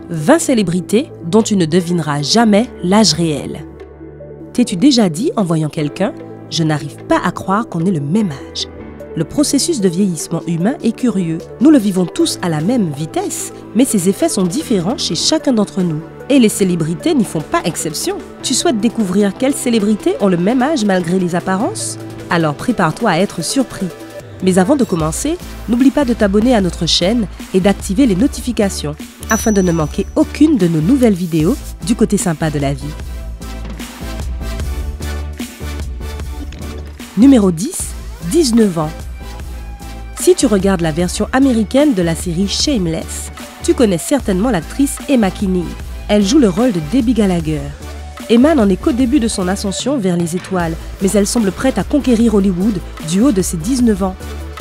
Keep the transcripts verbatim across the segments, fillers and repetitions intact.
vingt célébrités dont tu ne devineras jamais l'âge réel. T'es-tu déjà dit en voyant quelqu'un « Je n'arrive pas à croire qu'on ait le même âge ». Le processus de vieillissement humain est curieux. Nous le vivons tous à la même vitesse, mais ses effets sont différents chez chacun d'entre nous. Et les célébrités n'y font pas exception. Tu souhaites découvrir quelles célébrités ont le même âge malgré les apparences? Alors prépare-toi à être surpris. Mais avant de commencer, n'oublie pas de t'abonner à notre chaîne et d'activer les notifications afin de ne manquer aucune de nos nouvelles vidéos du côté sympa de la vie. Numéro dix. dix-neuf ans. Si tu regardes la version américaine de la série Shameless, tu connais certainement l'actrice Emma Kinney. Elle joue le rôle de Debbie Gallagher. Emma n'en est qu'au début de son ascension vers les étoiles, mais elle semble prête à conquérir Hollywood du haut de ses dix-neuf ans.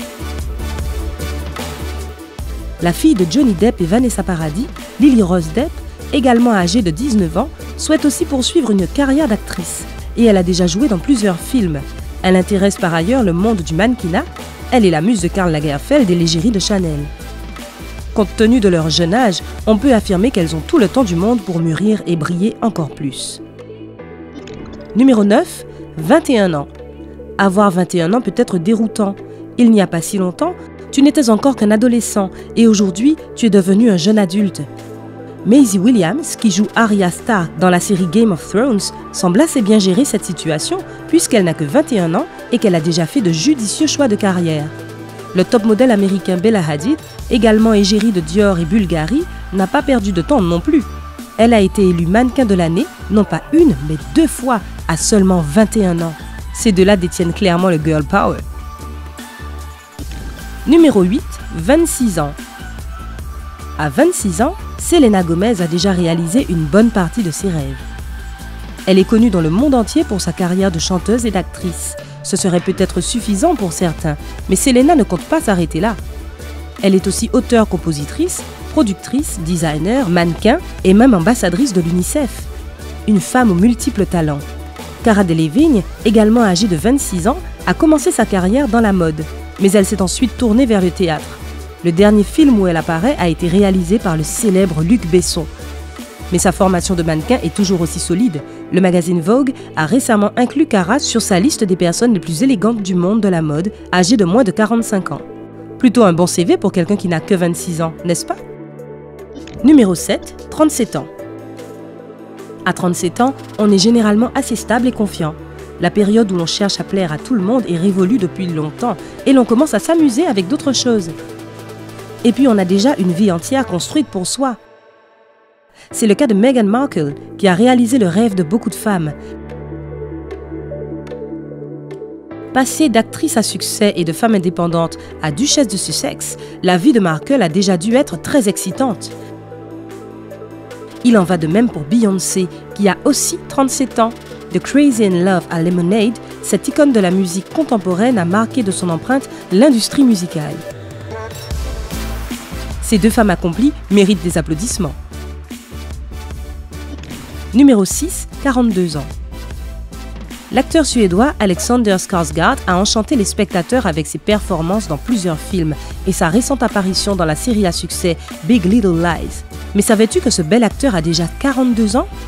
La fille de Johnny Depp et Vanessa Paradis, Lily Rose Depp, également âgée de dix-neuf ans, souhaite aussi poursuivre une carrière d'actrice. Et elle a déjà joué dans plusieurs films. Elle intéresse par ailleurs le monde du mannequinat. Elle est la muse de Karl Lagerfeld et l'égérie de Chanel. Compte tenu de leur jeune âge, on peut affirmer qu'elles ont tout le temps du monde pour mûrir et briller encore plus. Numéro neuf. vingt et un ans. Avoir vingt et un ans peut être déroutant. Il n'y a pas si longtemps, tu n'étais encore qu'un adolescent et aujourd'hui, tu es devenu un jeune adulte. Maisie Williams, qui joue Arya Stark dans la série Game of Thrones, semble assez bien gérer cette situation puisqu'elle n'a que vingt et un ans et qu'elle a déjà fait de judicieux choix de carrière. Le top modèle américain Bella Hadid, également égérie de Dior et Bulgari, n'a pas perdu de temps non plus. Elle a été élue mannequin de l'année, non pas une, mais deux fois, à seulement vingt et un ans. Ces deux-là détiennent clairement le girl power. Numéro huit. vingt-six ans. À vingt-six ans, Selena Gomez a déjà réalisé une bonne partie de ses rêves. Elle est connue dans le monde entier pour sa carrière de chanteuse et d'actrice. Ce serait peut-être suffisant pour certains, mais Selena ne compte pas s'arrêter là. Elle est aussi auteure-compositrice, productrice, designer, mannequin et même ambassadrice de l'UNICEF. Une femme aux multiples talents. Cara Delevingne, également âgée de vingt-six ans, a commencé sa carrière dans la mode, mais elle s'est ensuite tournée vers le théâtre. Le dernier film où elle apparaît a été réalisé par le célèbre Luc Besson. Mais sa formation de mannequin est toujours aussi solide. Le magazine Vogue a récemment inclus Cara sur sa liste des personnes les plus élégantes du monde de la mode, âgée de moins de quarante-cinq ans. Plutôt un bon C V pour quelqu'un qui n'a que vingt-six ans, n'est-ce pas? Numéro sept. trente-sept ans. À trente-sept ans, on est généralement assez stable et confiant. La période où l'on cherche à plaire à tout le monde est révolue depuis longtemps et l'on commence à s'amuser avec d'autres choses. Et puis on a déjà une vie entière construite pour soi. C'est le cas de Meghan Markle, qui a réalisé le rêve de beaucoup de femmes. Passée d'actrice à succès et de femme indépendante à duchesse de Sussex, la vie de Markle a déjà dû être très excitante. Il en va de même pour Beyoncé, qui a aussi trente-sept ans. De Crazy in Love à Lemonade, cette icône de la musique contemporaine a marqué de son empreinte l'industrie musicale. Ces deux femmes accomplies méritent des applaudissements. Numéro six. quarante-deux ans. L'acteur suédois Alexander Skarsgård a enchanté les spectateurs avec ses performances dans plusieurs films et sa récente apparition dans la série à succès Big Little Lies. Mais savais-tu que ce bel acteur a déjà quarante-deux ans?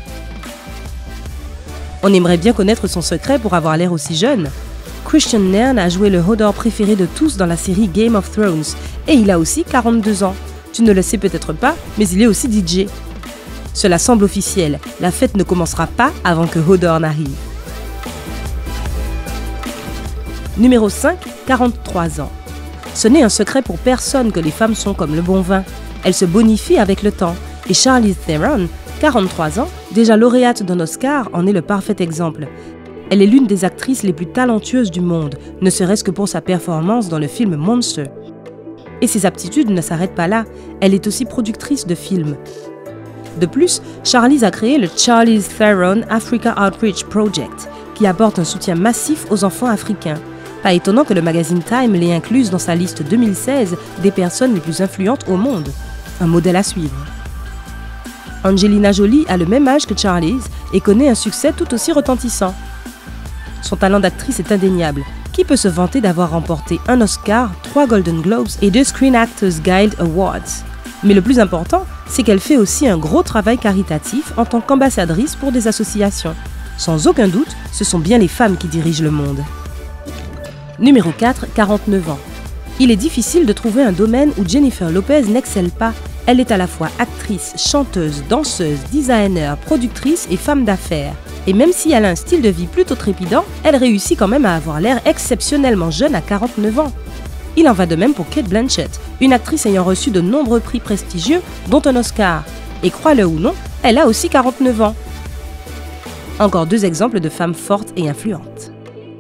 On aimerait bien connaître son secret pour avoir l'air aussi jeune. Christian Nairn a joué le Hodor préféré de tous dans la série Game of Thrones et il a aussi quarante-deux ans. Tu ne le sais peut-être pas, mais il est aussi D J. Cela semble officiel, la fête ne commencera pas avant que Hodor n'arrive. Numéro cinq. quarante-trois ans. Ce n'est un secret pour personne que les femmes sont comme le bon vin. Elles se bonifient avec le temps. Et Charlize Theron, quarante-trois ans, déjà lauréate d'un Oscar, en est le parfait exemple. Elle est l'une des actrices les plus talentueuses du monde, ne serait-ce que pour sa performance dans le film Monster. Et ses aptitudes ne s'arrêtent pas là, elle est aussi productrice de films. De plus, Charlize a créé le Charlize Theron Africa Outreach Project, qui apporte un soutien massif aux enfants africains. Pas étonnant que le magazine Time l'ait incluse dans sa liste deux mille seize des personnes les plus influentes au monde. Un modèle à suivre. Angelina Jolie a le même âge que Charlize et connaît un succès tout aussi retentissant. Son talent d'actrice est indéniable. Qui peut se vanter d'avoir remporté un Oscar, trois Golden Globes et deux Screen Actors Guild Awards? Mais le plus important, c'est qu'elle fait aussi un gros travail caritatif en tant qu'ambassadrice pour des associations. Sans aucun doute, ce sont bien les femmes qui dirigent le monde. Numéro quatre, quarante-neuf ans. Il est difficile de trouver un domaine où Jennifer Lopez n'excelle pas. Elle est à la fois actrice, chanteuse, danseuse, designer, productrice et femme d'affaires. Et même si elle a un style de vie plutôt trépidant, elle réussit quand même à avoir l'air exceptionnellement jeune à quarante-neuf ans. Il en va de même pour Cate Blanchett, une actrice ayant reçu de nombreux prix prestigieux, dont un Oscar. Et crois-le ou non, elle a aussi quarante-neuf ans. Encore deux exemples de femmes fortes et influentes.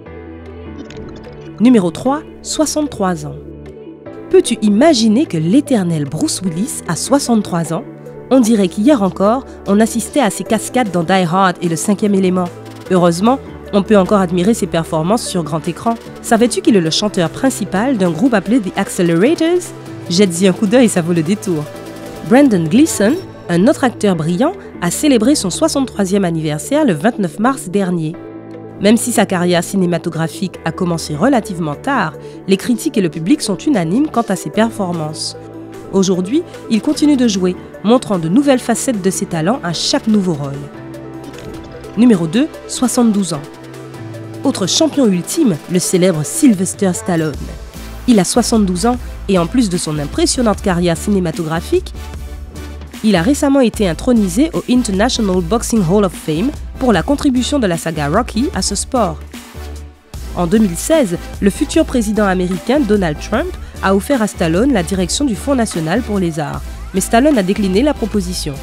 Numéro trois, soixante-trois ans. Peux-tu imaginer que l'éternel Bruce Willis a soixante-trois ans? On dirait qu'hier encore, on assistait à ses cascades dans Die Hard et le cinquième élément. Heureusement, on peut encore admirer ses performances sur grand écran. Savais-tu qu'il est le chanteur principal d'un groupe appelé The Accelerators? Jette-y un coup d'œil, ça vaut le détour. Brendan Gleeson, un autre acteur brillant, a célébré son soixante-troisième anniversaire le vingt-neuf mars dernier. Même si sa carrière cinématographique a commencé relativement tard, les critiques et le public sont unanimes quant à ses performances. Aujourd'hui, il continue de jouer, montrant de nouvelles facettes de ses talents à chaque nouveau rôle. Numéro deux, soixante-douze ans. Autre champion ultime, le célèbre Sylvester Stallone. Il a soixante-douze ans et en plus de son impressionnante carrière cinématographique, il a récemment été intronisé au International Boxing Hall of Fame pour la contribution de la saga Rocky à ce sport. En deux mille seize, le futur président américain Donald Trump a offert à Stallone la direction du Fonds national pour les arts, mais Stallone a décliné la proposition.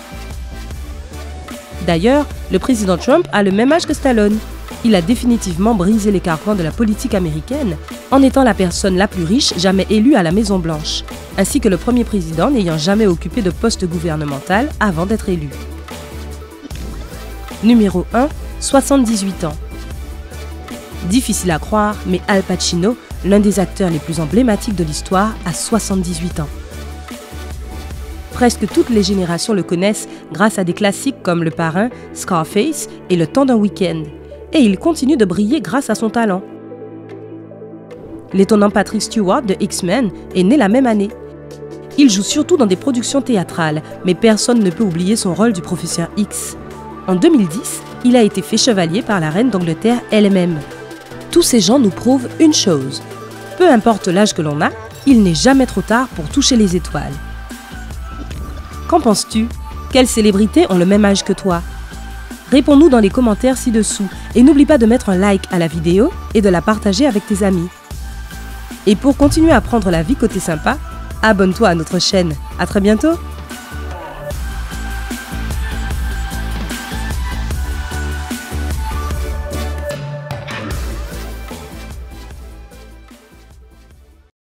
D'ailleurs, le président Trump a le même âge que Stallone. Il a définitivement brisé les carcans de la politique américaine en étant la personne la plus riche jamais élue à la Maison-Blanche, ainsi que le premier président n'ayant jamais occupé de poste gouvernemental avant d'être élu. Numéro un, soixante-dix-huit ans. Difficile à croire, mais Al Pacino, l'un des acteurs les plus emblématiques de l'histoire, a soixante-dix-huit ans. Presque toutes les générations le connaissent grâce à des classiques comme Le Parrain, Scarface et Le Temps d'un week-end. Et il continue de briller grâce à son talent. L'étonnant Patrick Stewart de X-Men est né la même année. Il joue surtout dans des productions théâtrales, mais personne ne peut oublier son rôle du professeur X. En deux mille dix, il a été fait chevalier par la reine d'Angleterre elle-même. Tous ces gens nous prouvent une chose. Peu importe l'âge que l'on a, il n'est jamais trop tard pour toucher les étoiles. Qu'en penses-tu? Quelles célébrités ont le même âge que toi? Réponds-nous dans les commentaires ci-dessous et n'oublie pas de mettre un like à la vidéo et de la partager avec tes amis. Et pour continuer à prendre la vie côté sympa, abonne-toi à notre chaîne. À très bientôt!